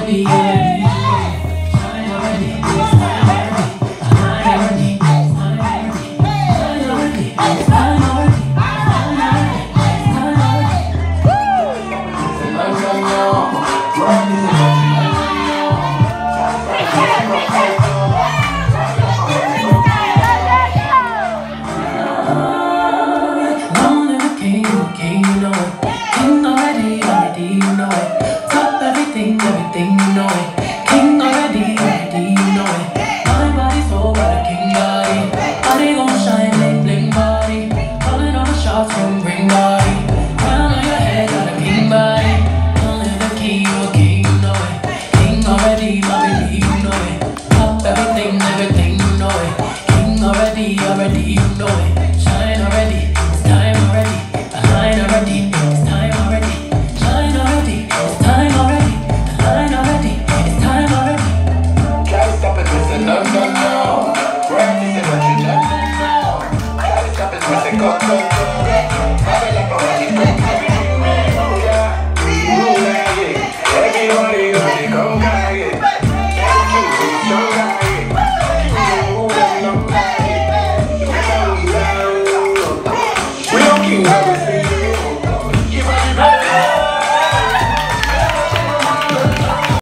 already, already. Shine already, it's time already. Shine already, it's time already. Shine already, it's time already. Shine already, it's time Long live the king, you know it. King already, already, you know it. Top everything, everything, you know it. King already, already, you know it. My body, soul, got a king body. Body gon' shine, bling, bling body. Calling all the shots from ring body. Crown on your head, got a king body. Long live the king, you a king, you know it. King already, already, you know it. Top everything, everything, you know it. King already, already, you know it. Shine already, it's time already. Shine already, it's time already. Shine already, it's time already. Shine already, it's time already. Try to stop it, Mr. No, no, no. Practice it, but you don't know. Try to stop it, Mr. Go, go, go.